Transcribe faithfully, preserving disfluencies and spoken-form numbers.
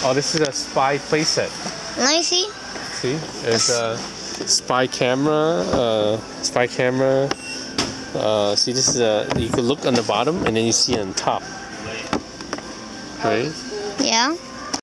Oh, this is a spy playset. Let me see. See, there's a spy camera. Uh, spy camera. Uh, see, this is a. You can look on the bottom, and then you see on top. Right? Yeah.